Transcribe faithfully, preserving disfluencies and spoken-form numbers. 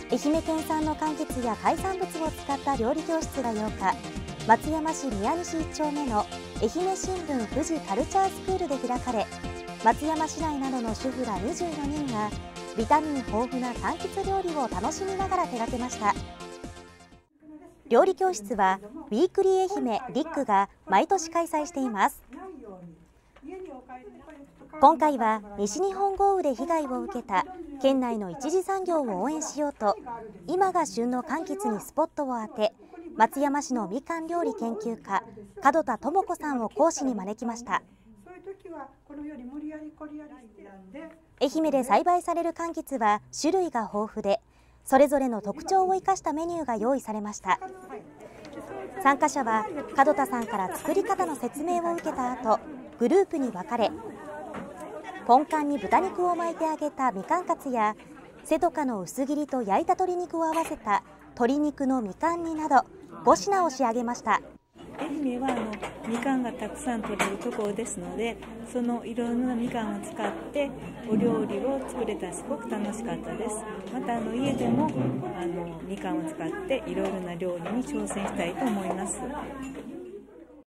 愛媛県産の柑橘や海産物を使った料理教室がようか、松山市宮西いち丁目の愛媛新聞富士カルチャースクールで開かれ、松山市内などの主婦らにじゅうよにんがビタミン豊富な柑橘料理を楽しみながら手掛けました。料理教室はウィークリー愛媛リックが毎年開催しています。今回は西日本豪雨で被害を受けた県内の一次産業を応援しようと、今が旬の柑橘にスポットを当て、松山市のみかん料理研究家門田智子さんを講師に招きました。愛媛で栽培される柑橘は種類が豊富で、それぞれの特徴を生かしたメニューが用意されました。参加者は門田さんから作り方の説明を受けた後、グループに分かれ、ポンカンに豚肉を巻いて揚げたみかんカツや、せとかの薄切りと焼いた鶏肉を合わせた鶏肉のみかん煮などご品を仕上げました。 愛媛はあのみかんがたくさん取れるところですので、そのいろんなみかんを使ってお料理を作れたらすごく楽しかったです。またあの家でもあのみかんを使っていろいろな料理に挑戦したいと思います。